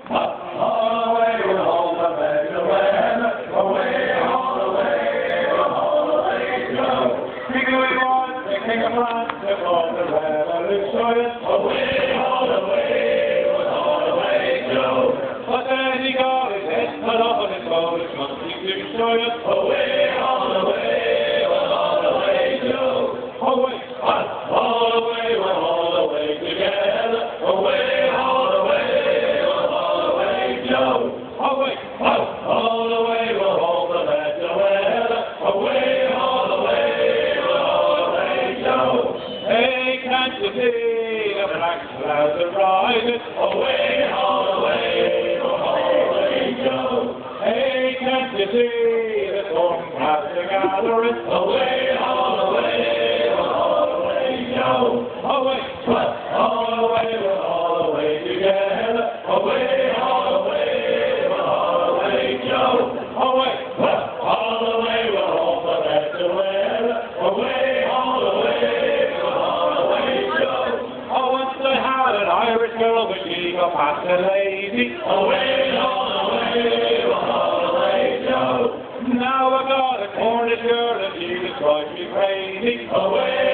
All the way we're home, the back of the weather. Away, all the way go. Sing away, boys, sing a France, sing all the revolution. Away, all the way go. But then he got his head cut off and his boat, it must be to show you. Away, all the way go. Away, all the way, we're all the way together. Away, all the way go. Away, all the way, we'll hold the best of weather. Away, all the way go. Hey, can't you see the black clouds are rising? Away, all the way go. Hey, can't you see the storm clouds are gathering? Away, all the way go. Away, all the way, we're all the way together. Away, all the way go. Away, all the way, we'll hold the best of weather. Away, all the way go. Oh, once I had an Irish girl, but she got fat and lazy. Away, all the way go. Now I got a Cornish girl, and she just drives me crazy. Away,